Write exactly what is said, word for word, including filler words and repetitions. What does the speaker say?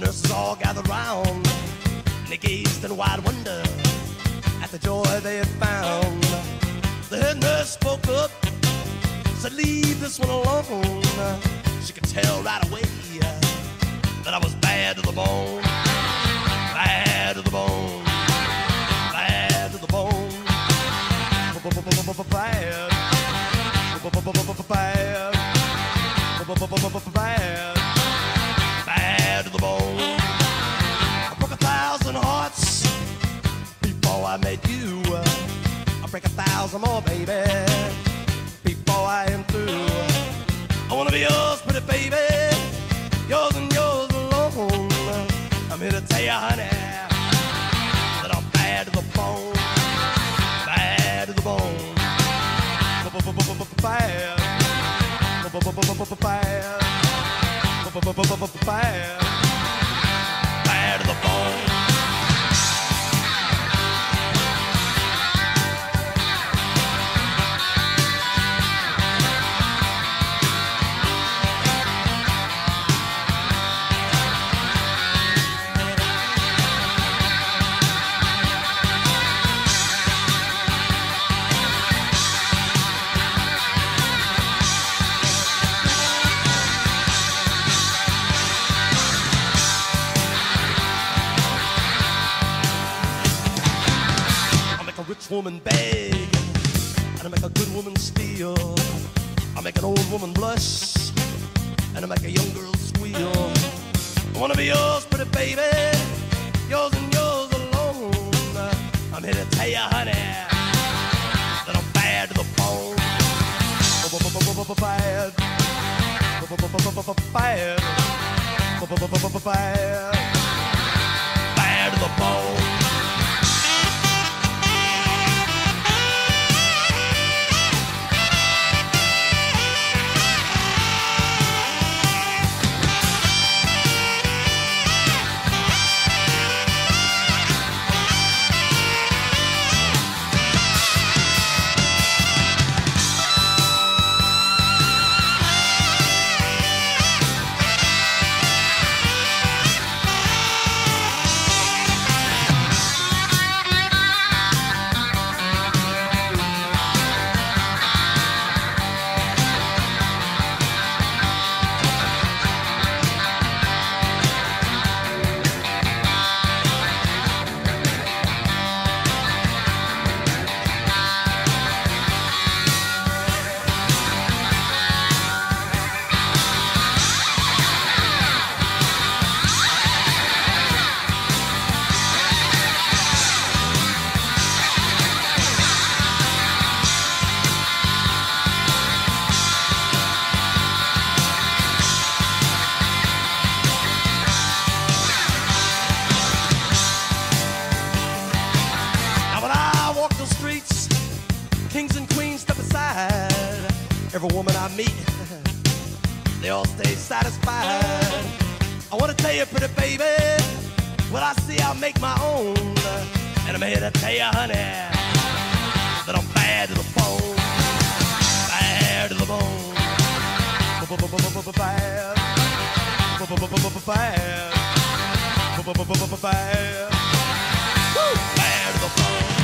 nurses all gathered round, and they gazed in wide wonder at the joy they had found. The head nurse spoke up, said, "Leave this one alone." She could tell right away that I was bad to the bone, bad to the bone, bad to the bone, bad, bad, bad, bad to the bone. I broke a thousand hearts before I met you. I'll break a thousand more, baby, before I am through. I wanna be yours, pretty baby, yours and yours alone. I'm here to tell you, honey, that I'm bad to the bone, bad to the bone, bad, bad, bad, bad to the bone. Rich woman beg, and I make a good woman steal. I make an old woman blush, and I make a young girl squeal. I wanna be yours, pretty baby, yours and yours alone. I'm here to tell you, honey, that I'm bad to the bone, bad, bad, bad, bad to the bone. Kings and queens step aside. Every woman I meet, they all stay satisfied. I wanna tell you, pretty baby, what I see I make my own. And I'm here to tell you, honey, that I'm bad to the bone, bad to the bone, bad, bad, bad, bad to the bone.